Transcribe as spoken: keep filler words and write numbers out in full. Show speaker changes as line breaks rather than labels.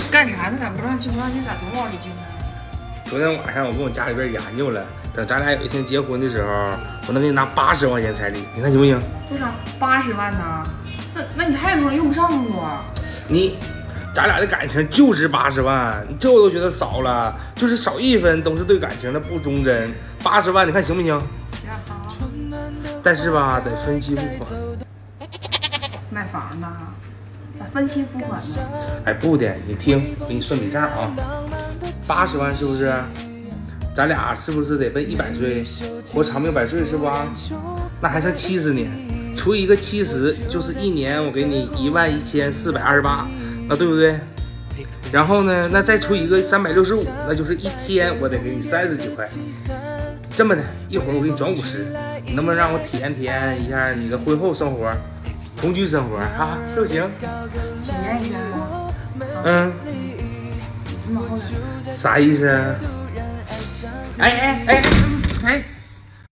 干啥呢？咋不让进？不让进咋总往里进呢？
昨天晚上我跟我家里边研究了，等咱俩有一天结婚的时候，我能给你拿八十万块钱彩礼，你看行不行？
多少？八十万呢？那那你太多了，用不上那么多。
你，咱俩的感情就值八十万，你这我都觉得少了，就是少一分都是对感情的不忠贞。八十万，你看行不行？
行好。
但是吧，得分期付款。
买房呢？咋分期付款呢？
哎，不的，你听，我给你算笔账啊。八十万是不是？咱俩是不是得奔一百岁，活长命百岁是吧？那还剩七十年，除以一个七十，就是一年我给你一万一千四百二十八，那对不对？然后呢，那再除以一个三百六十五，那就是一天我得给你三十几块。这么的，一会儿我给你转五十，你能不能让我体验体验一下你的婚后生活、同居生活啊？是不是行？
体验一下啊。
嗯。
你往后来。
啥意思？哎哎哎！